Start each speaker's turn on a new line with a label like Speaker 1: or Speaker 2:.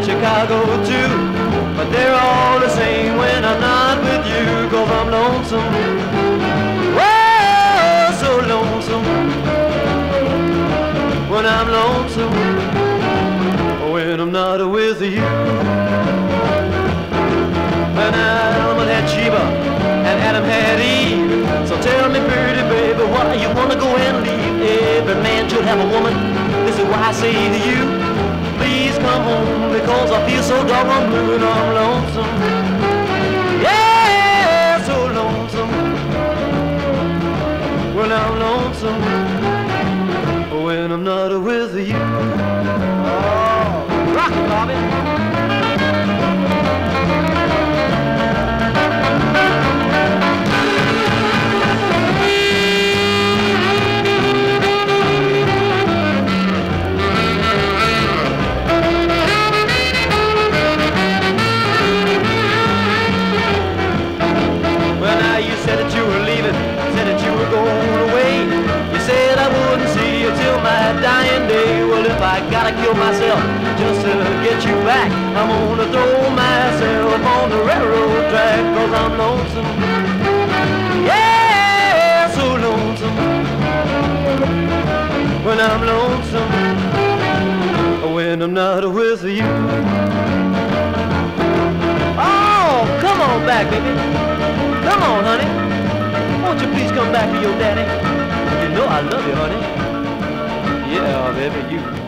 Speaker 1: and Chicago too. But they're all the same when I'm not with you, 'cause I'm lonesome. Whoa, so lonesome. When I'm lonesome, when I'm not with you. And Adam had Sheba, and Adam had Eve. So tell me, pretty baby, why you wanna go and leave? Every man should have a woman. This is why I say to you, please come home, because I feel so doggone blue and I'm lonesome. Yeah, so lonesome. When I'm lonesome, when I'm not with you. Oh, rock it, Bobby. Said that you were leaving, said that you were going away. You said I wouldn't see you till my dying day. Well, if I gotta kill myself just to get you back, I'm gonna throw myself on the railroad track, 'cause I'm lonesome. Yeah, so lonesome. When I'm lonesome, when I'm not with you. Oh, come on back, baby. Come on, honey. Won't you please come back to your daddy? You know I love you, honey. Yeah, baby, you